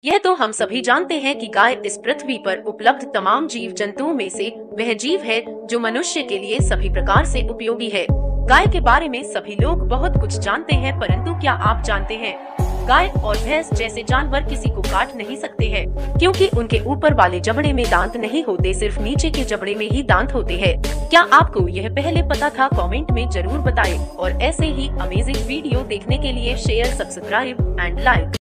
यह तो हम सभी जानते हैं कि गाय इस पृथ्वी पर उपलब्ध तमाम जीव जंतुओं में से वह जीव है जो मनुष्य के लिए सभी प्रकार से उपयोगी है। गाय के बारे में सभी लोग बहुत कुछ जानते हैं, परंतु क्या आप जानते हैं गाय और भैंस जैसे जानवर किसी को काट नहीं सकते हैं, क्योंकि उनके ऊपर वाले जबड़े में दांत नहीं होते, सिर्फ नीचे के जबड़े में ही दांत होते हैं। क्या आपको यह पहले पता था? कमेंट में जरूर बताएं और ऐसे ही अमेजिंग वीडियो देखने के लिए शेयर, सब्सक्राइब एंड लाइक।